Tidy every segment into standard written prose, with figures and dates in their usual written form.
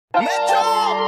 Metro!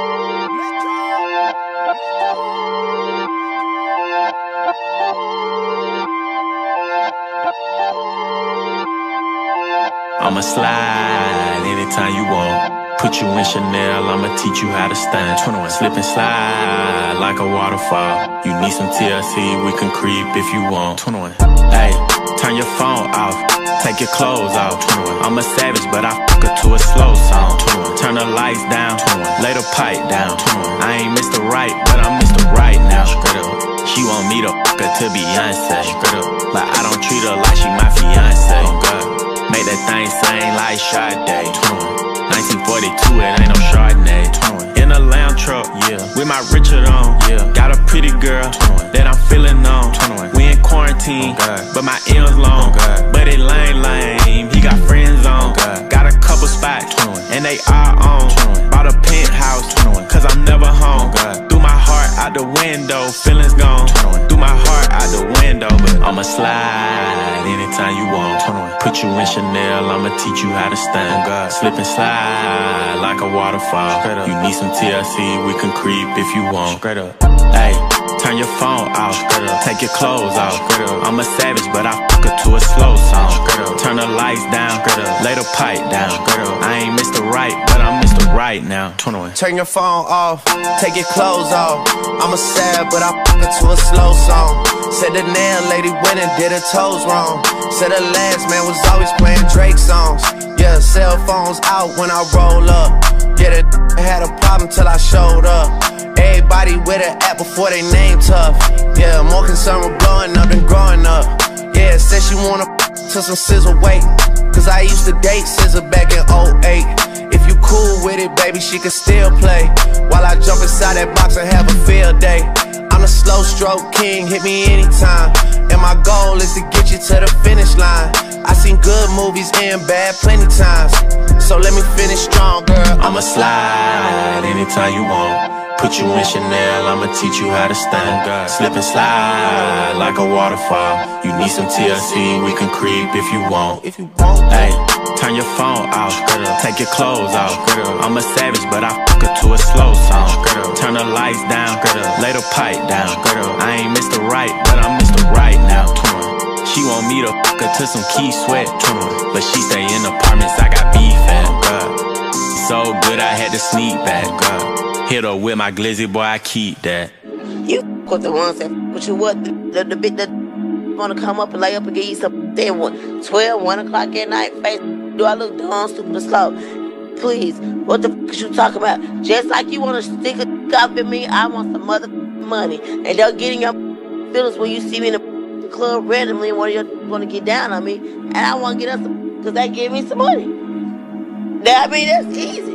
I'ma slide anytime you want. Put you in Chanel, I'ma teach you how to stand. 21. Slip and slide like a waterfall. You need some TLC, we can creep if you want. 21. Hey, turn your phone off, take your clothes off. 21. I'm a savage, but I fuck her to a slow song. 21. Turn the lights down, 21. Lay the pipe down. 21. I ain't Mr. Right, but I'm Mr. Right now. Straight up. She want me to fuck her to Beyonce. Straight up. But I don't treat her like she my fiance. Oh God. Make that thing sing like Sade. 1942, it ain't no Chardonnay. In a lounge truck, yeah, with my Richard on, yeah. Got a pretty girl that I'm feeling on. We in quarantine, but my M's long. But it lame, he got friends on. Got a couple spots, and they are on. Bought a penthouse, cause I'm never home. Threw my heart out the window, feelings gone. Threw my heart out the window, but I'ma slide anytime you want. Put you in Chanel, I'ma teach you how to stand. Slip and slide like a waterfall. You need some TLC, we can creep if you want. Hey, turn your phone off, take your clothes off. I'm a savage, but I fuck her to a slow song. Turn the lights down, lay the pipe down. I ain't Mr. Right, but I'm Mr. Right now. 21. Turn your phone off, take your clothes off. I'm a sad, but I fuck her to a slow song. Said the nail lady went and did her toes wrong. Said the last man was always playing Drake songs. Yeah, cell phones out when I roll up. Yeah, that had a problem till I showed up. Everybody with an app before they name tough. Yeah, more concerned with blowing up than growing up. Yeah, said she wanna to some scissor weight. Cause I used to date scissor back in 08. If you cool with it, baby, she can still play. While I jump inside that box and have a field day. I'm the slow stroke king, hit me anytime. And my goal is to get you to the finish line. I seen good movies and bad plenty times. So let me finish strong, girl. I'ma slide anytime you want. Put you in Chanel, I'ma teach you how to stand. Slip and slide like a waterfall. You need some TLC, we can creep if you want. Hey, turn your phone off, take your clothes off. I'm a savage, but I fuck her to a slow song. Turn the lights down, lay the pipe down. I ain't Mr. Right, but I'm Mr. Right now. She want me to fuck her to some Key Sweat, but she stay in apartments, I got beef at. So good I had to sneak back. Hit her with my glizzy, boy, I keep that. You with the ones that put you what the bit that wanna come up and lay up and give you some damn 12, 1 o'clock at night face. Do I look dumb, stupid, or slow? Please, what the fuck is you talking about? Just like you wanna stick a up in me, I want some mother money. And they'll get in your feelings when you see me in the club randomly and one of you wanna get down on me, and I wanna get us some, cause they give me some money. I mean, that's easy.